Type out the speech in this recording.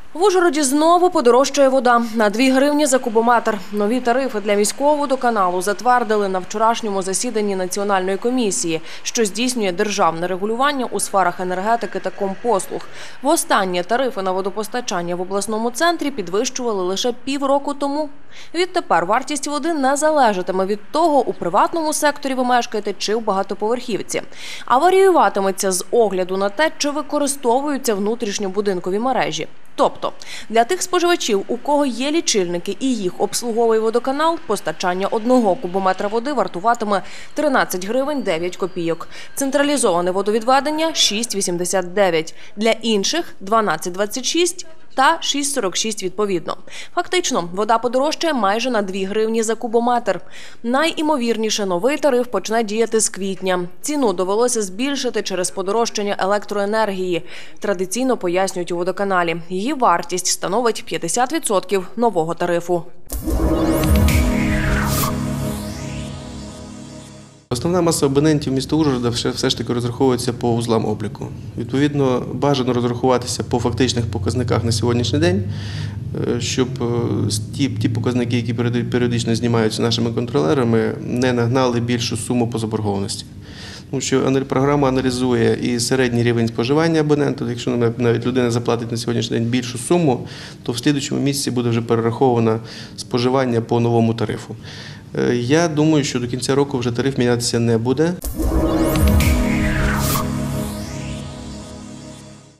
В Ужгороді знову подорожчає вода на 2 гривні за кубометр. Нові тарифи для міського водоканалу затвердили на вчорашньому засіданні Національної комісії, що здійснює державне регулювання у сферах енергетики та компослуг. Востаннє тарифи на водопостачання в обласному центрі підвищували лише півроку тому. Відтепер вартість води не залежатиме від того, у приватному секторі ви мешкаєте чи в багатоповерхівці, а варіюватиметься з огляду на те, чи використовуються внутрішньобудинкові мережі. Тобто, для тих споживачів, у кого є лічильники і їх обслуговує водоканал, постачання 1 кубометра води вартуватиме 13 гривень 9 копійок. Централізоване водовідведення – 6,89. Для інших – 12,26 та 6,46 відповідно. Фактично, вода подорожчає майже на 2 гривні за кубометр. Найімовірніше, новий тариф почне діяти з квітня. Ціну довелося збільшити через подорожчання електроенергії. Традиційно пояснюють у водоканалі. Її вартість становить 50% нового тарифу. Основна маса абонентів міста Ужгорода все ж таки розраховується по вузлам обліку. Відповідно, бажано розрахуватися по фактичних показниках на сьогоднішній день, щоб ті показники, які періодично знімаються нашими контролерами, не нагнали більшу суму по заборгованості. Тому що програма аналізує і середній рівень споживання абонента. Якщо навіть людина заплатить на сьогоднішній день більшу суму, то в слідчому місяці буде вже перераховано споживання по новому тарифу. Я думаю, що до кінця року вже тариф мінятися не буде.